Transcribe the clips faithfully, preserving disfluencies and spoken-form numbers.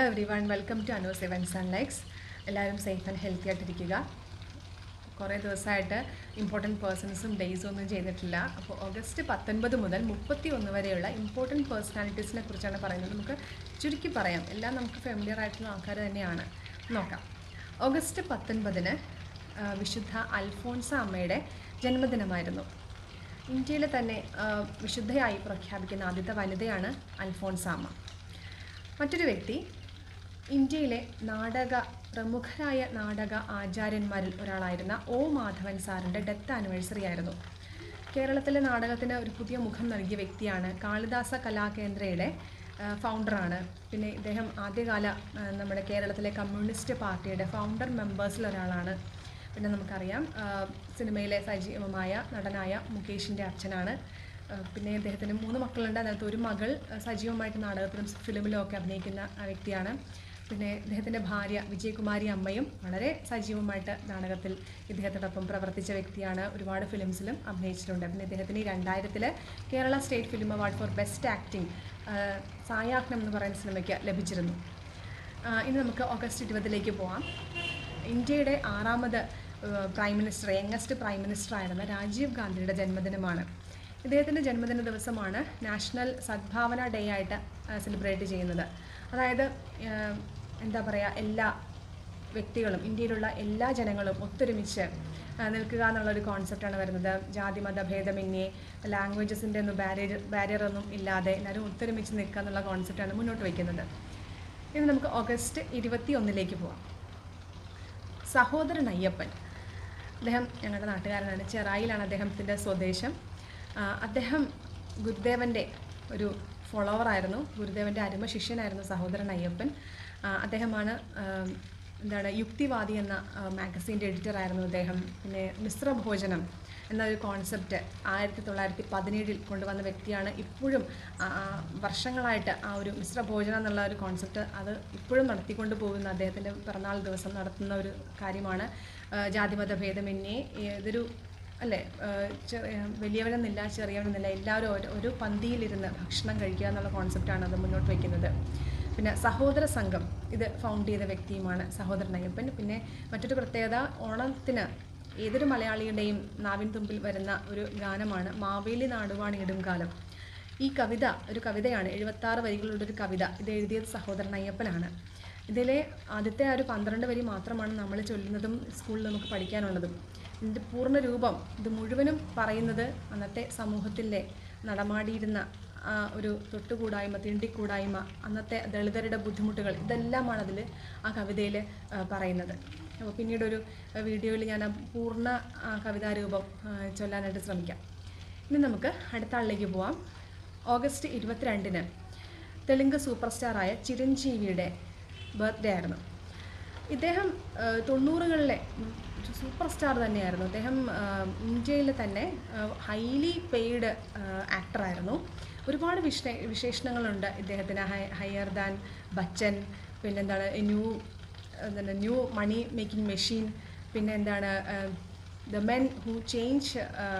everyone, welcome to Anu's Events and Likes. എല്ലാവരും safe and healthy ആയിട്ടിരിക്കുക. കുറേ ദിവസമായിട്ട് ഇമ്പോർട്ടൻറ്റ് പേഴ്സൺസും ഡേയ്സും ഒന്നും ചെയ്തിട്ടില്ല. അപ്പോൾ ഓഗസ്റ്റ് പത്തൊൻപത് മുതൽ മുപ്പത്തി ഒന്ന് വരെയുള്ള ഇമ്പോർട്ടൻറ്റ് പേഴ്സണാലിറ്റീസിനെ കുറിച്ചാണ് പറയുന്നത്. നമുക്ക് ചുരുക്കി പറയാം, എല്ലാം നമുക്ക് ഫെമിലിയർ ആയിട്ടുള്ള ആൾക്കാർ തന്നെയാണ്. നോക്കാം. ഓഗസ്റ്റ് പത്തൊൻപതിന് വിശുദ്ധ അൽഫോൺസ അമ്മയുടെ ജന്മദിനമായിരുന്നു. ഇന്ത്യയിൽ തന്നെ വിശുദ്ധയായി പ്രഖ്യാപിക്കുന്ന ആദ്യത്തെ വനിതയാണ് അൽഫോൺസ അമ്മ. മറ്റൊരു വ്യക്തി ഇന്ത്യയിലെ നാടക പ്രമുഖരായ നാടക ആചാര്യന്മാരിൽ ഒരാളായിരുന്ന ഒ മാധവൻ സാറിൻ്റെ ഡെത്ത് ആനിവേഴ്സറി ആയിരുന്നു. കേരളത്തിലെ നാടകത്തിന് ഒരു പുതിയ മുഖം നൽകിയ വ്യക്തിയാണ്. കാളിദാസ കലാകേന്ദ്രയുടെ ഫൗണ്ടറാണ്. പിന്നെ ഇദ്ദേഹം ആദ്യകാല നമ്മുടെ കേരളത്തിലെ കമ്മ്യൂണിസ്റ്റ് പാർട്ടിയുടെ ഫൗണ്ടർ മെമ്പേഴ്സിൽ ഒരാളാണ്. പിന്നെ നമുക്കറിയാം, സിനിമയിലെ സജീവമായ നടനായ മുകേഷിൻ്റെ അച്ഛനാണ്. പിന്നെ ഇദ്ദേഹത്തിന് മൂന്ന് മക്കളുണ്ട്. അതിനകത്ത് ഒരു മകൾ സജീവമായിട്ട് നാടകത്തിലും ഫിലിമിലും ഒക്കെ അഭിനയിക്കുന്ന വ്യക്തിയാണ്. പിന്നെ ഇദ്ദേഹത്തിൻ്റെ ഭാര്യ വിജയകുമാരി അമ്മയും വളരെ സജീവമായിട്ട് നാടകത്തിൽ ഇദ്ദേഹത്തോടൊപ്പം പ്രവർത്തിച്ച വ്യക്തിയാണ്. ഒരുപാട് ഫിലിംസിലും അഭിനയിച്ചിട്ടുണ്ട്. പിന്നെ ഇദ്ദേഹത്തിന് രണ്ടായിരത്തിൽ Kerala state film award for best acting Sayahnam എന്ന് പറയുന്ന സിനിമയ്ക്ക് ലഭിച്ചിരുന്നു. ഇനി നമുക്ക് ഓഗസ്റ്റ് ഇരുപതിലേക്ക് പോകാം. ഇന്ത്യയുടെ ആറാമത് prime minister, youngest prime minister ആയിരുന്ന രാജീവ് ഗാന്ധിയുടെ ജന്മദിനമാണ്. ഇദ്ദേഹത്തിൻ്റെ ജന്മദിന ദിവസമാണ് നാഷണൽ സദ്ഭാവന ഡേ ആയിട്ട് സെലിബ്രേറ്റ് ചെയ്യുന്നത്. അതായത് എന്താ പറയുക, എല്ലാ വ്യക്തികളും, ഇന്ത്യയിലുള്ള എല്ലാ ജനങ്ങളും ഒത്തൊരുമിച്ച് നിൽക്കുക എന്നുള്ളൊരു കോൺസെപ്റ്റാണ് വരുന്നത്. ജാതി മത ഭേദമന്യേ, ലാംഗ്വേജസിൻ്റെ ഒന്നും ബാരിയർ ബാരിയറൊന്നും ഇല്ലാതെ എല്ലാവരും ഒത്തൊരുമിച്ച് നിൽക്കുക എന്നുള്ള കോൺസെപ്റ്റാണ് മുന്നോട്ട് വയ്ക്കുന്നത്. ഇനി നമുക്ക് ഓഗസ്റ്റ് ഇരുപത്തി ഒന്നിലേക്ക് പോവാം. സഹോദരൻ അയ്യപ്പൻ, അദ്ദേഹം ഞങ്ങളുടെ നാട്ടുകാരനാണ്. ചെറായിലാണ് അദ്ദേഹത്തിൻ്റെ സ്വദേശം. അദ്ദേഹം ഗുരുദേവൻ്റെ ഒരു ഫോളോവറായിരുന്നു. ഗുരുദേവൻ്റെ അരുമ ശിഷ്യനായിരുന്നു സഹോദരൻ അയ്യപ്പൻ. അദ്ദേഹമാണ് എന്താണ് യുക്തിവാദി എന്ന മാഗസീൻ്റെ എഡിറ്ററായിരുന്നു അദ്ദേഹം. പിന്നെ മിശ്രഭോജനം എന്നൊരു കോൺസെപ്റ്റ് ആയിരത്തി തൊള്ളായിരത്തി പതിനേഴിൽ കൊണ്ടുവന്ന വ്യക്തിയാണ്. ഇപ്പോഴും വർഷങ്ങളായിട്ട് ആ ഒരു മിശ്രഭോജനം എന്നുള്ള ഒരു കോൺസെപ്റ്റ് അത് ഇപ്പോഴും നടത്തിക്കൊണ്ട് പോകുന്ന, അദ്ദേഹത്തിൻ്റെ പിറന്നാൾ ദിവസം നടത്തുന്ന ഒരു കാര്യമാണ്. ജാതിമത ഭേദമന്യേ ഇതൊരു അല്ലേ, വലിയവരെന്നില്ല ചെറിയവരെന്നില്ല, എല്ലാവരും ഒരു ഒരു പന്തിയിലിരുന്ന് ഭക്ഷണം കഴിക്കുക എന്നുള്ള കോൺസെപ്റ്റാണ് അത് മുന്നോട്ട് വയ്ക്കുന്നത്. പിന്നെ സഹോദര സംഘം ഇത് ഫൗണ്ട് ചെയ്ത വ്യക്തിയുമാണ് സഹോദരൻ അയ്യപ്പൻ. പിന്നെ മറ്റൊരു പ്രത്യേകത, ഓണത്തിന് ഏതൊരു മലയാളിയുടെയും നാവിൻ തുമ്പിൽ വരുന്ന ഒരു ഗാനമാണ് മാവേലി നാടുവാണിടും കാലം. ഈ കവിത ഒരു കവിതയാണ്, എഴുപത്താറ് വരികളുടെ ഒരു കവിത. ഇത് എഴുതിയത് സഹോദരൻ അയ്യപ്പനാണ്. ഇതിലെ ആദ്യത്തെ ആ ഒരു പന്ത്രണ്ട് വരി മാത്രമാണ് നമ്മൾ ചൊല്ലുന്നതും സ്കൂളിൽ നമുക്ക് പഠിക്കാനുള്ളതും. ഇതിൻ്റെ പൂർണ്ണ രൂപം ഇത് മുഴുവനും പറയുന്നത് അന്നത്തെ സമൂഹത്തിലെ നടമാടിയിരുന്ന ആ ഒരു തൊട്ടുകൂടായ്മ, തീണ്ടിക്കൂടായ്മ, അന്നത്തെ ദളിതരുടെ ബുദ്ധിമുട്ടുകൾ, ഇതെല്ലാമാണ് അതിൽ ആ കവിതയിൽ പറയുന്നത്. അപ്പോൾ പിന്നീടൊരു വീഡിയോയിൽ ഞാൻ ആ പൂർണ്ണ കവിതാരൂപം ചൊല്ലാനായിട്ട് ശ്രമിക്കാം. ഇനി നമുക്ക് അടുത്ത ആളിലേക്ക് പോവാം. ഓഗസ്റ്റ് ഇരുപത്തിരണ്ടിന് തെലുങ്ക് സൂപ്പർ സ്റ്റാറായ ചിരഞ്ജീവിയുടെ ബർത്ത്ഡേ ആയിരുന്നു. ഇദ്ദേഹം തൊണ്ണൂറുകളിലെ സൂപ്പർ സ്റ്റാർ തന്നെയായിരുന്നു. അദ്ദേഹം ഇന്ത്യയിൽ തന്നെ ഹൈലി പെയ്ഡ് ആക്ടറായിരുന്നു. ഒരുപാട് വിശ വിശേഷണങ്ങളുണ്ട് ഇദ്ദേഹത്തിന്. ഹൈ ഹയർ ദാൻ ബച്ചൻ, പിന്നെ എന്താണ് ന്യൂ എന്താണ് ന്യൂ മണി മേക്കിംഗ് മെഷീൻ, പിന്നെ എന്താണ് the men who change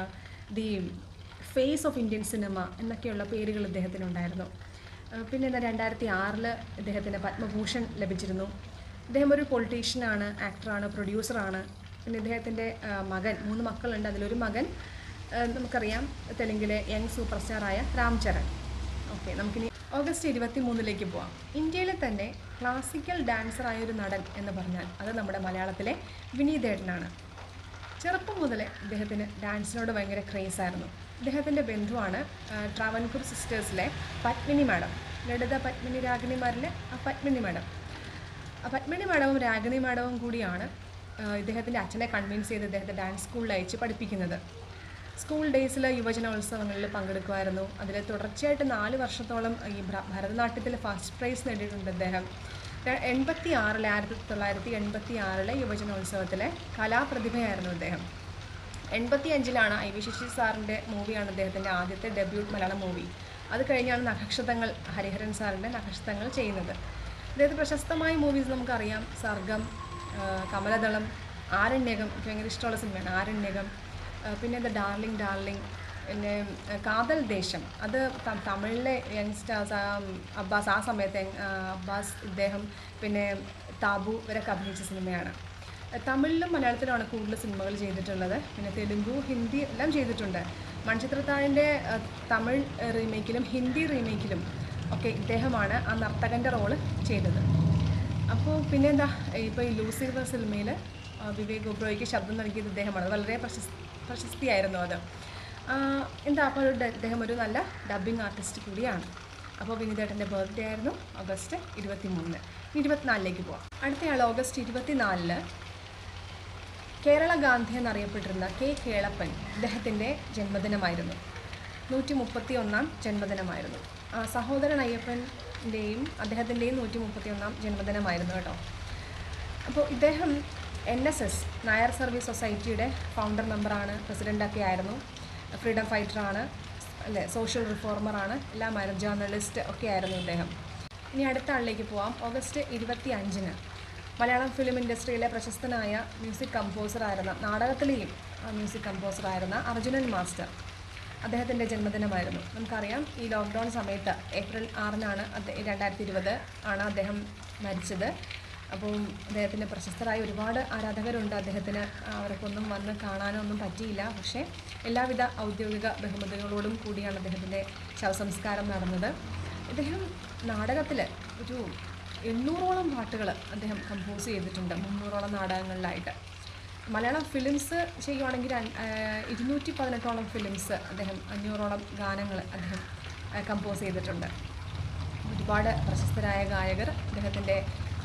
the face of Indian cinema എന്നൊക്കെയുള്ള പേരുകൾ ഇദ്ദേഹത്തിനുണ്ടായിരുന്നു. പിന്നെ എന്താ രണ്ടായിരത്തി ആറിൽ ഇദ്ദേഹത്തിന് പത്മഭൂഷൺ ലഭിച്ചിരുന്നു. ഇദ്ദേഹം ഒരു പൊളിറ്റീഷ്യനാണ്, ആക്ടറാണ്, പ്രൊഡ്യൂസറാണ്. പിന്നെ ഇദ്ദേഹത്തിൻ്റെ മകൻ, മൂന്ന് മക്കളുണ്ട്. അതിലൊരു മകൻ നമുക്കറിയാം തെലുങ്കിലെ യങ് സൂപ്പർ സ്റ്റാറായ രാം ചരൺ. ഓക്കെ, നമുക്കിനി ഓഗസ്റ്റ് ഇരുപത്തി മൂന്നിലേക്ക് പോവാം. ഇന്ത്യയിലെ തന്നെ ക്ലാസിക്കൽ ഡാൻസറായ ഒരു നടൻ എന്ന് പറഞ്ഞാൽ അത് നമ്മുടെ മലയാളത്തിലെ വിനീതേട്ടനാണ്. ചെറുപ്പം മുതലേ ഇദ്ദേഹത്തിന് ഡാൻസിനോട് ഭയങ്കര ക്രേസായിരുന്നു. ഇദ്ദേഹത്തിൻ്റെ ബന്ധുവാണ് ട്രാവൻകൂർ സിസ്റ്റേഴ്സിലെ പത്മിനി മാഡം, ലളിത പത്മിനി രാഗിണിമാരിലെ ആ പത്മിനി മാഡം. ആ പത്മിനി മാഡവും രാഗിണി മാഡവും കൂടിയാണ് ഇദ്ദേഹത്തിൻ്റെ അച്ഛനെ കൺവിൻസ് ചെയ്ത് ഇദ്ദേഹത്തെ ഡാൻസ് സ്കൂളിൽ അയച്ച് പഠിപ്പിക്കുന്നത്. സ്കൂൾ ഡേയ്സിൽ യുവജനോത്സവങ്ങളിൽ പങ്കെടുക്കുമായിരുന്നു. അതിൽ തുടർച്ചയായിട്ട് നാല് വർഷത്തോളം ഈ ഭരതനാട്യത്തിൽ ഫസ്റ്റ് പ്രൈസ് നേടിയിട്ടുണ്ട് അദ്ദേഹം. എൺപത്തി ആറിലെ ആയിരത്തി തൊള്ളായിരത്തി എൺപത്തി ആറിലെ യുവജനോത്സവത്തിലെ കലാപ്രതിഭയായിരുന്നു അദ്ദേഹം. എൺപത്തി അഞ്ചിലാണ് ഐ വി ശശി സാറിൻ്റെ മൂവിയാണ് അദ്ദേഹത്തിൻ്റെ ആദ്യത്തെ ഡെബ്യൂട്ട് മലയാളം മൂവി. അത് കഴിഞ്ഞാണ് നഖക്ഷതങ്ങൾ, ഹരിഹരൻ സാറിൻ്റെ നഖക്ഷതങ്ങൾ ചെയ്യുന്നത്. അദ്ദേഹത്തെ പ്രശസ്തമായ മൂവീസ് നമുക്കറിയാം. സർഗം, കമലദളം, ആരണ്യകം, എനിക്ക് ഭയങ്കര ഇഷ്ടമുള്ള സിനിമയാണ് ആരണ്യകം. പിന്നെ എന്താ ഡാർലിംഗ് ഡാർലിംഗ്, പിന്നെ കാതൽ ദേശം, അത് തമിഴിലെ യങ്സ്റ്റേഴ്സ് അബ്ബാസ്, ആ സമയത്ത് അബ്ബാസ്, ഇദ്ദേഹം, പിന്നെ താബു ഇവരൊക്കെ അഭിനയിച്ച സിനിമയാണ്. തമിഴിലും മലയാളത്തിലുമാണ് കൂടുതൽ സിനിമകൾ ചെയ്തിട്ടുള്ളത്. പിന്നെ തെലുങ്കു, ഹിന്ദി എല്ലാം ചെയ്തിട്ടുണ്ട്. മൺചിത്രത്താഴിൻ്റെ തമിഴ് റീമേക്കിലും ഹിന്ദി റീമേക്കിലും ഒക്കെ ഇദ്ദേഹമാണ് ആ നർത്തകൻ്റെ റോള് ചെയ്തത്. അപ്പോൾ പിന്നെ എന്താ, ഇപ്പോൾ ഈ ലൂസിഫർ സിനിമയിൽ വിവേക് ഒബ്രോയ്ക്ക് ശബ്ദം നൽകിയത് ഇദ്ദേഹമാണ്. വളരെ പ്രശസ്തി പ്രശസ്തിയായിരുന്നു അത്. എന്താ, അപ്പോൾ ഇദ്ദേഹം ഒരു നല്ല ഡബ്ബിംഗ് ആർട്ടിസ്റ്റ് കൂടിയാണ്. അപ്പോൾ വിനീതേട്ടൻ്റെ ബർത്ത്ഡേ ആയിരുന്നു ഓഗസ്റ്റ് ഇരുപത്തി മൂന്നിന്. ഇരുപത്തിനാലിലേക്ക് പോവാം. അടുത്തയാൾ ഓഗസ്റ്റ് ഇരുപത്തിനാലിന് കേരള ഗാന്ധി എന്നറിയപ്പെട്ടിരുന്ന കെ കേളപ്പൻ, ഇദ്ദേഹത്തിൻ്റെ ജന്മദിനമായിരുന്നു. നൂറ്റി മുപ്പത്തി ഒന്നാം ജന്മദിനമായിരുന്നു. സഹോദരൻ അയ്യപ്പൻ്റെയും അദ്ദേഹത്തിൻ്റെയും നൂറ്റി മുപ്പത്തി ഒന്നാം ജന്മദിനമായിരുന്നു കേട്ടോ. അപ്പോൾ ഇദ്ദേഹം N S S Nair service സൊസൈറ്റിയുടെ ഫൗണ്ടർ മെമ്പറാണ്, പ്രസിഡൻ്റൊക്കെ ആയിരുന്നു, ഫ്രീഡം ഫൈറ്ററാണ്, അല്ലേ, സോഷ്യൽ റിഫോർമറാണ്, എല്ലാമായിരുന്നു, ജേർണലിസ്റ്റ് ഒക്കെ ആയിരുന്നു ഇദ്ദേഹം. ഇനി അടുത്ത ആളിലേക്ക് പോവാം. ഓഗസ്റ്റ് ഇരുപത്തി അഞ്ചിന് മലയാളം ഫിലിം ഇൻഡസ്ട്രിയിലെ പ്രശസ്തനായ മ്യൂസിക് കമ്പോസറായിരുന്ന, നാടകത്തിലെയും മ്യൂസിക് കമ്പോസറായിരുന്ന അർജുനൻ മാസ്റ്റർ, അദ്ദേഹത്തിൻ്റെ ജന്മദിനമായിരുന്നു. നമുക്കറിയാം, ഈ ലോക്ക്ഡൗൺ സമയത്ത് ഏപ്രിൽ ആറിനാണ് അദ്ദേഹം രണ്ടായിരത്തി ഇരുപത് ആണ് അദ്ദേഹം മരിച്ചത്. അപ്പോൾ അദ്ദേഹത്തിന് പ്രശസ്തരായ ഒരുപാട് ആരാധകരുണ്ട് അദ്ദേഹത്തിന്. അവർക്കൊന്നും വന്ന് കാണാനോ ഒന്നും പറ്റിയില്ല. പക്ഷേ എല്ലാവിധ ഔദ്യോഗിക ബഹുമതികളോടും കൂടിയാണ് അദ്ദേഹത്തിൻ്റെ ശവസംസ്കാരം നടന്നത്. അദ്ദേഹം നാടകത്തിൽ ഒരു എണ്ണൂറോളം പാട്ടുകൾ അദ്ദേഹം കമ്പോസ് ചെയ്തിട്ടുണ്ട്, മുന്നൂറോളം നാടകങ്ങളിലായിട്ട്. മലയാളം ഫിലിംസ് ചെയ്യുവാണെങ്കിൽ ഇരുന്നൂറ്റി പതിനെട്ടോളം ഫിലിംസ് അദ്ദേഹം, അഞ്ഞൂറോളം ഗാനങ്ങൾ അദ്ദേഹം കമ്പോസ് ചെയ്തിട്ടുണ്ട്. ഒരുപാട് പ്രശസ്തരായ ഗായകർ അദ്ദേഹത്തിൻ്റെ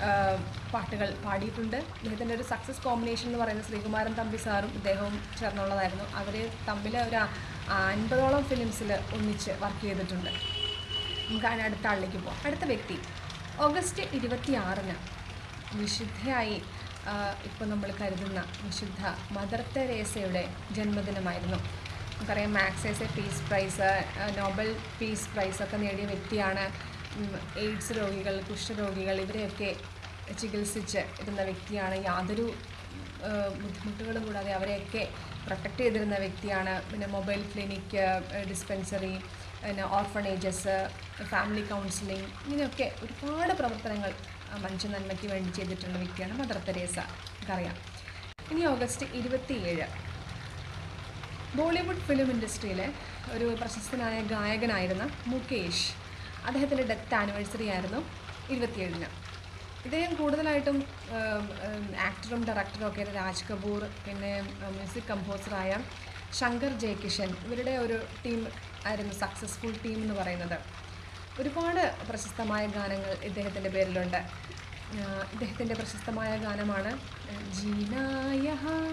പാട്ടുകൾ പാടിയിട്ടുണ്ട്. ഇദ്ദേഹത്തിൻ്റെ ഒരു സക്സസ് കോമ്പിനേഷൻ എന്ന് പറയുന്നത് ശ്രീകുമാരൻ തമ്പി സാറും ഇദ്ദേഹവും ചേർന്നുള്ളതായിരുന്നു. അവർ തമ്മിൽ ഒരു അൻപതോളം ഫിലിംസിൽ ഒന്നിച്ച് വർക്ക് ചെയ്തിട്ടുണ്ട്. നമുക്ക് അതിന് അടുത്ത ആളിലേക്ക് പോകാം. അടുത്ത വ്യക്തി ഓഗസ്റ്റ് ഇരുപത്തി ആറിന് വിശുദ്ധയായി ഇപ്പോൾ നമ്മൾ കരുതുന്ന വിശുദ്ധ മദർ തെരേസയുടെ ജന്മദിനമായിരുന്നു. നമുക്കറിയാം, Magsaysay peace prize, Nobel peace പ്രൈസൊക്കെ നേടിയ വ്യക്തിയാണ്. എയ്ഡ്സ് രോഗികൾ, കുഷ്ഠരോഗികൾ ഇവരെയൊക്കെ ചികിത്സിച്ച് ഇരുന്ന വ്യക്തിയാണ്. യാതൊരു ബുദ്ധിമുട്ടുകളും കൂടാതെ അവരെയൊക്കെ പ്രൊട്ടക്റ്റ് ചെയ്തിരുന്ന വ്യക്തിയാണ്. പിന്നെ മൊബൈൽ ക്ലിനിക്ക്, ഡിസ്പെൻസറി, പിന്നെ ഓർഫണേജസ്, ഫാമിലി കൗൺസിലിംഗ്, ഇങ്ങനെയൊക്കെ ഒരുപാട് പ്രവർത്തനങ്ങൾ മനുഷ്യ നന്മയ്ക്ക് വേണ്ടി ചെയ്തിട്ടുള്ള വ്യക്തിയാണ് മദർ തെരേസ, നമുക്കറിയാം. ഇനി ഓഗസ്റ്റ് ഇരുപത്തിയേഴ് ബോളിവുഡ് ഫിലിം ഇൻഡസ്ട്രിയിലെ ഒരു പ്രശസ്തനായ ഗായകനായിരുന്ന മുകേഷ്, അദ്ദേഹത്തിൻ്റെ ഡെത്ത് ആനിവേഴ്സറി ആയിരുന്നു ഇരുപത്തിയേഴിന്. ഇദ്ദേഹം കൂടുതലായിട്ടും ആക്ടറും ഡയറക്ടറും ഒക്കെ രാജ് കപൂർ, പിന്നെ മ്യൂസിക് കമ്പോസറായ ശങ്കർ ജയകിഷൻ, ഇവരുടെ ഒരു ടീം ആയിരുന്നു സക്സസ്ഫുൾ ടീം എന്ന് പറയുന്നത്. ഒരുപാട് പ്രശസ്തമായ ഗാനങ്ങൾ ഇദ്ദേഹത്തിൻ്റെ പേരിലുണ്ട്. ഇദ്ദേഹത്തിൻ്റെ പ്രശസ്തമായ ഗാനമാണ് ജീനായ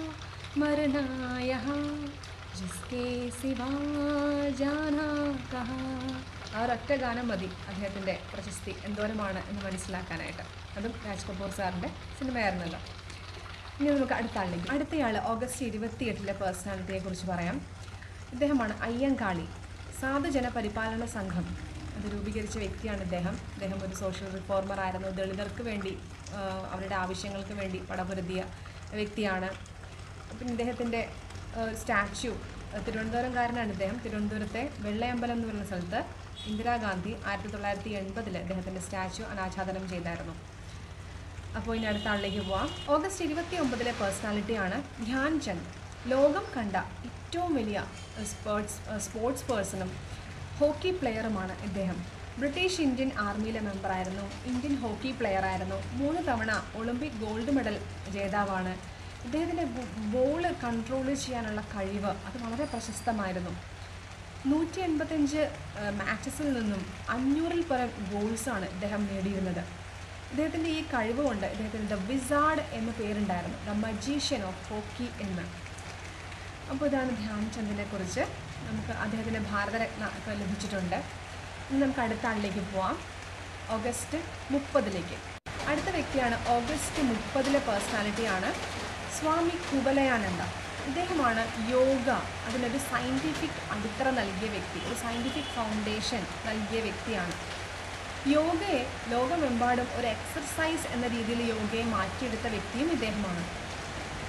മരനായ ജിസ്കേ സിവാ ജാനാ കഹാ. ആ ഒരൊറ്റ ഗാനം മതി അദ്ദേഹത്തിൻ്റെ പ്രശസ്തി എന്തോരമാണ് എന്ന് മനസ്സിലാക്കാനായിട്ട്. അതും രാജ് കപൂർ സാറിൻ്റെ സിനിമയായിരുന്നല്ലോ. ഇനി നമുക്ക് അടുത്ത ആളിലേക്ക്. അടുത്തയാൾ ഓഗസ്റ്റ് ഇരുപത്തി എട്ടിലെ പേഴ്സണാലിറ്റിയെക്കുറിച്ച് പറയാം. ഇദ്ദേഹമാണ് അയ്യങ്കാളി. സാധുജന പരിപാലന സംഘം അത് രൂപീകരിച്ച വ്യക്തിയാണ് ഇദ്ദേഹം. ഇദ്ദേഹം ഒരു സോഷ്യൽ റിഫോർമർ ആയിരുന്നു. ദളിതർക്ക് വേണ്ടി, അവരുടെ ആവശ്യങ്ങൾക്ക് വേണ്ടി പടപൊരുതിയ വ്യക്തിയാണ്. പിന്നെ ഇദ്ദേഹത്തിൻ്റെ സ്റ്റാച്യു, തിരുവനന്തപുരംകാരനാണ് ഇദ്ദേഹം. തിരുവനന്തപുരത്തെ വെള്ളയമ്പലം എന്ന് പറയുന്ന സ്ഥലത്ത് ഇന്ദിരാഗാന്ധി ആയിരത്തി തൊള്ളായിരത്തി എൺപതിൽ അദ്ദേഹത്തിൻ്റെ സ്റ്റാച്യു അനാച്ഛാദനം ചെയ്തായിരുന്നു. അപ്പോൾ ഇനി അടുത്ത ആളിലേക്ക് പോവാം. ഓഗസ്റ്റ് ഇരുപത്തി ഒമ്പതിലെ പേഴ്സണാലിറ്റിയാണ് ധ്യാൻ ചന്ദ്. ലോകം കണ്ട ഏറ്റവും വലിയ സ്പോർട്സ് സ്പോർട്സ് പേഴ്സണും ഹോക്കി പ്ലെയറുമാണ് ഇദ്ദേഹം. ബ്രിട്ടീഷ് ഇന്ത്യൻ ആർമിയിലെ മെമ്പറായിരുന്നു, ഇന്ത്യൻ ഹോക്കി പ്ലെയറായിരുന്നു, മൂന്ന് തവണ ഒളിമ്പിക് ഗോൾഡ് മെഡൽ ജേതാവാണ്. ഇദ്ദേഹത്തിൻ്റെ ബോൾ കൺട്രോൾ ചെയ്യാനുള്ള കഴിവ് അത് വളരെ പ്രശസ്തമായിരുന്നു. നൂറ്റി എൺപത്തഞ്ച് മാച്ചസിൽ നിന്നും അഞ്ഞൂറിൽ പരം ഗോൾസാണ് ഇദ്ദേഹം നേടിയിരുന്നത്. ഇദ്ദേഹത്തിൻ്റെ ഈ കഴിവ് കൊണ്ട് ഇദ്ദേഹത്തിന് ദ വിസാർഡ് എന്ന പേരുണ്ടായിരുന്നു, ദ മജീഷ്യൻ ഓഫ് ഹോക്കി എന്ന്. അപ്പോൾ ഇതാണ് ധ്യാൻ ചന്ദിനെ കുറിച്ച്. നമുക്ക് അദ്ദേഹത്തിൻ്റെ ഭാരതരത്ന ഒക്കെ ലഭിച്ചിട്ടുണ്ട്. ഇനി നമുക്ക് അടുത്ത ആളിലേക്ക് പോവാം, ഓഗസ്റ്റ് മുപ്പതിലേക്ക്. അടുത്ത വ്യക്തിയാണ് ഓഗസ്റ്റ് മുപ്പതിലെ പേഴ്സണാലിറ്റിയാണ് സ്വാമി കുവലയാനന്ദ. ഇദ്ദേഹമാണ് യോഗ അതിനൊരു സയൻറ്റിഫിക് അടിത്തറ നൽകിയ വ്യക്തി, ഒരു സയൻറ്റിഫിക് ഫൗണ്ടേഷൻ നൽകിയ വ്യക്തിയാണ്. യോഗയെ ലോകമെമ്പാടും ഒരു എക്സർസൈസ് എന്ന രീതിയിൽ യോഗയെ മാറ്റിയെടുത്ത വ്യക്തിയും ഇദ്ദേഹമാണ്.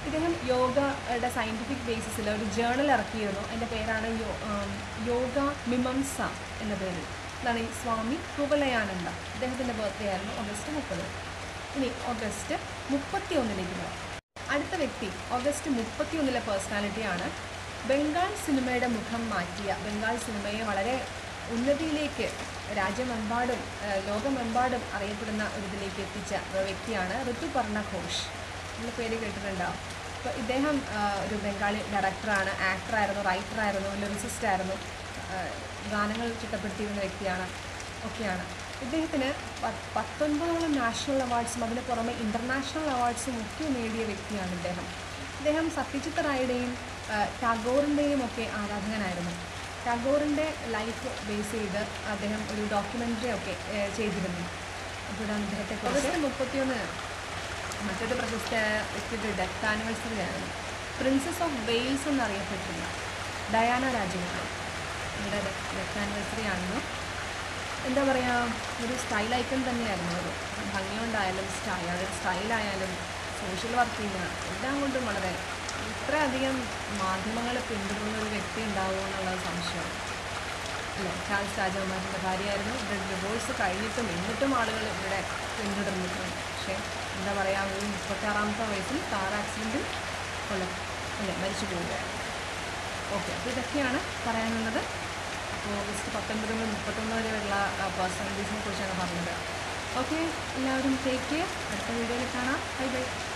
ഇദ്ദേഹം യോഗയുടെ സയൻറ്റിഫിക് ബേസിസിൽ ഒരു ജേണൽ ഇറക്കിയിരുന്നു. അതിൻ്റെ പേരാണ് യോ യോഗ മിമംസ എന്ന പേരിൽ. ഇതാണ് ഈ സ്വാമി കുവലയാനന്ദ. ഇദ്ദേഹത്തിൻ്റെ ബർത്ത്ഡേ ആയിരുന്നു ഓഗസ്റ്റ് മുപ്പത്. ഇനി ഓഗസ്റ്റ് മുപ്പത്തി ഒന്നിലേക്ക് പോകാം. അടുത്ത വ്യക്തി ഓഗസ്റ്റ് മുപ്പത്തി ഒന്നിലെ പേഴ്സണാലിറ്റിയാണ്. ബംഗാൾ സിനിമയുടെ മുഖം മാറ്റിയ, ബംഗാൾ സിനിമയെ വളരെ ഉന്നതിയിലേക്ക് രാജ്യമെമ്പാടും ലോകമെമ്പാടും അറിയപ്പെടുന്ന ഒരു ഇതിലേക്ക് എത്തിച്ച വ്യക്തിയാണ് ഋതുപർണ ഘോഷ്. ഇതിൻ്റെ പേര് കേട്ടിട്ടുണ്ടാവും. അപ്പോൾ ഇദ്ദേഹം ഒരു ബംഗാളി ഡയറക്ടറാണ്, ആക്ടറായിരുന്നു, റൈറ്ററായിരുന്നു, ലിറിസിസ്റ്റായിരുന്നു, ഗാനങ്ങൾ ചിട്ടപ്പെടുത്തിയിരുന്ന വ്യക്തിയാണ് ഒക്കെയാണ്. ഇദ്ദേഹത്തിന് പത്തൊൻപതോളം നാഷണൽ അവാർഡ്സും അതിന് പുറമെ ഇൻ്റർനാഷണൽ അവാർഡ്സും ഒക്കെ നേടിയ വ്യക്തിയാണ് ഇദ്ദേഹം. ഇദ്ദേഹം സത്യജിത്ത് റായുടെയും ടാഗോറിൻ്റെയും ഒക്കെ ആരാധകനായിരുന്നു. ടാഗോറിൻ്റെ ലൈഫ് ബേസ് ചെയ്ത് അദ്ദേഹം ഒരു ഡോക്യുമെൻ്ററി ഒക്കെ ചെയ്തിരുന്നു. അപ്പോഴാണ് ഇദ്ദേഹത്തെ ഓഗസ്റ്റ് മുപ്പത്തിയൊന്ന് മറ്റൊരു പ്രശസ്ത വ്യക്തിയുടെ ഡെത്ത് ആനിവേഴ്സറി ആയിരുന്നു. പ്രിൻസസ് ഓഫ് വെയിൽസ് എന്നറിയപ്പെട്ടിരുന്ന ഡയാന രാജകുമാരി ഇവിടെ ഡെത്ത് ആനിവേഴ്സറി ആണെന്ന്. എന്താ പറയുക, ഒരു സ്റ്റൈൽ ഐക്കൺ തന്നെയായിരുന്നു. ഒരു ഭംഗി കൊണ്ടായാലും സ്റ്റൈൽ അതൊരു സ്റ്റൈലായാലും സോഷ്യൽ വർക്കിങ് എല്ലാം കൊണ്ടും വളരെ ഇത്രയധികം മാധ്യമങ്ങളെ പിന്തുടരുന്ന ഒരു വ്യക്തി ഉണ്ടാവുമോ എന്നുള്ളത് സംശയമാണ് അല്ലേ. ചാൾസ് രാജകുമാരൻ്റെ ഭാര്യയായിരുന്നു. ഇവിടെ ഡിവോഴ്സ് കഴിഞ്ഞിട്ടും എന്നിട്ടും ആളുകൾ ഇവിടെ പിന്തുടർന്നിട്ടുണ്ട്. പക്ഷേ എന്താ പറയുക, ഒരു മുപ്പത്താറാമത്തെ വയസ്സിൽ കാർ ആക്സിഡൻറ്റിൽ കൊല്ല അല്ലേ മരിച്ചു പോവുകയാണ്. ഓക്കെ, അപ്പോൾ ഇതൊക്കെയാണ് പറയാനുള്ളത്. അപ്പോൾ ഓഗസ്റ്റ് പത്തൊൻപത് മുതൽ മുപ്പത്തൊന്ന് വരെയുള്ള പേഴ്സണാലിറ്റീസിനെ കുറിച്ചാണ് പറഞ്ഞത്. ഓക്കെ, എല്ലാവരും ടേക്ക് കെയർ. അടുത്ത വീഡിയോയിൽ കാണാം. Bye by.